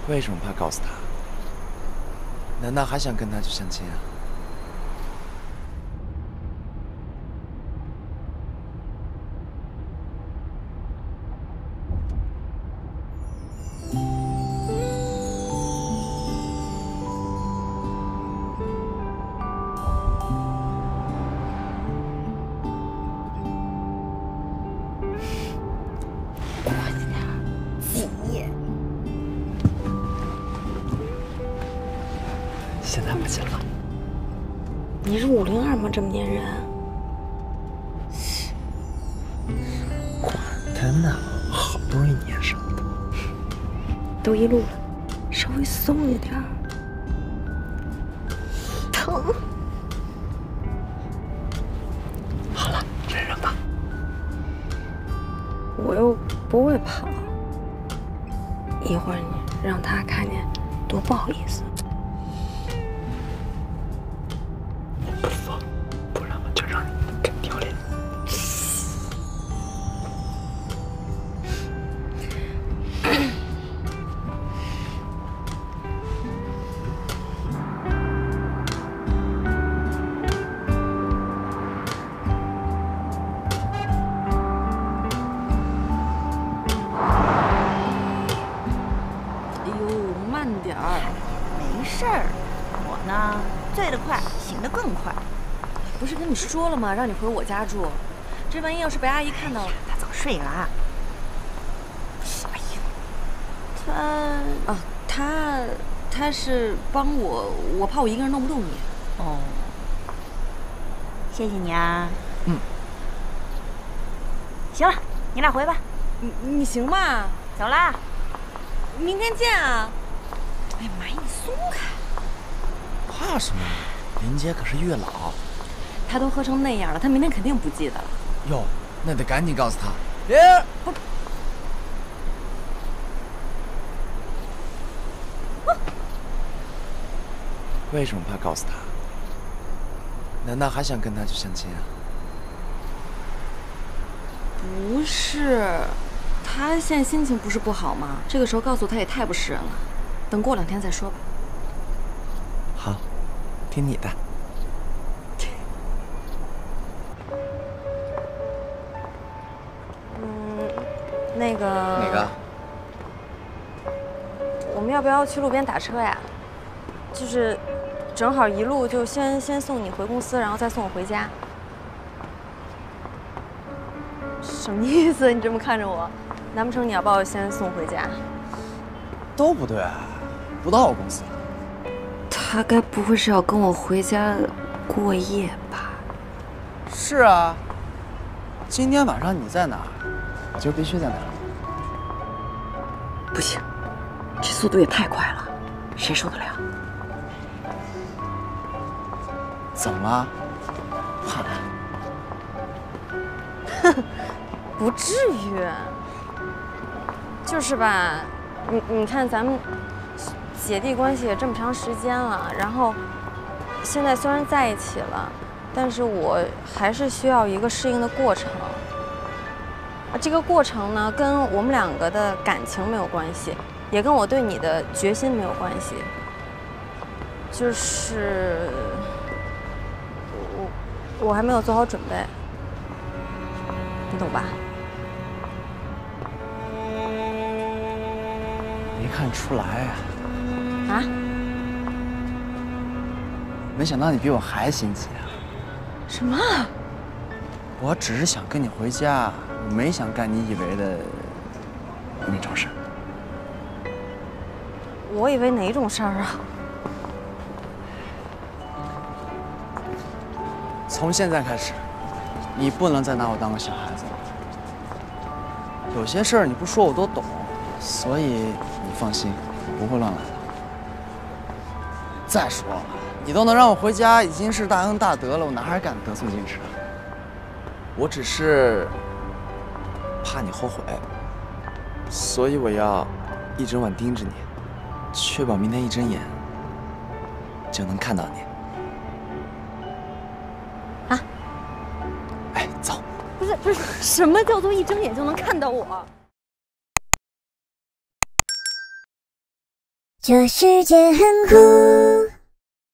为什么怕告诉他？难道还想跟他去相亲啊？现在不急了。 你是502吗？这么粘人？ 管他呢，好不容易粘上的。 都一路了，稍微松一点儿。疼。 好了，忍忍吧。 我又不会跑，一会儿你让他看见，多不好意思。 不放，不然我就让你真丢脸。 哎呦，慢点儿。 没事儿，我呢醉得快，醒得更快。 不是跟你说了吗？让你回我家住，这万一要是被阿姨看到了， 他早睡了啊。哎呦， 他是帮我怕我一个人弄不动你。 哦，谢谢你啊。行了，你俩回吧。 你行吗？ 走啦。 明天见啊！哎呀妈呀，你松开！ 怕什么？林姐可是月老。 他都喝成那样了，他明天肯定不记得了。 哟，那得赶紧告诉他。别！不。为什么怕告诉他？难道还想跟他去相亲啊？ 不是，他现在心情不是不好吗？这个时候告诉他也太不是人了。等过2天再说吧。 好，听你的。 那个。 哪个？ 我们要不要去路边打车呀？就是正好一路就先送你回公司，然后再送我回家。什么意思？你这么看着我？难不成你要把我先送回家？ 都不对，不到我公司。 他该不会是要跟我回家过夜吧？ 是啊，今天晚上你在哪儿，我就必须在哪儿。 不行，这速度也太快了，谁受得了？ 怎么了？怕了？ 不至于，就是吧，你看咱们姐弟关系也这么长时间了，然后现在虽然在一起了，但是我还是需要一个适应的过程。这个过程呢，跟我们2个的感情没有关系，也跟我对你的决心没有关系，就是我还没有做好准备，你懂吧？ 没看出来啊。 啊？ 没想到你比我还心急啊！ 什么？ 我只是想跟你回家，我没想干你以为的那种事儿。 我以为哪种事儿啊？ 从现在开始，你不能再拿我当个小孩子了。有些事儿你不说我都懂，所以你放心，我不会乱来的。再说了，你都能让我回家，已经是大恩大德了，我哪还敢得寸进尺啊？我只是怕你后悔，所以我要一整晚盯着你，确保明天一睁眼就能看到你。 啊？ 哎，走。 不是，什么叫做一睁眼就能看到我？ 这世界很酷。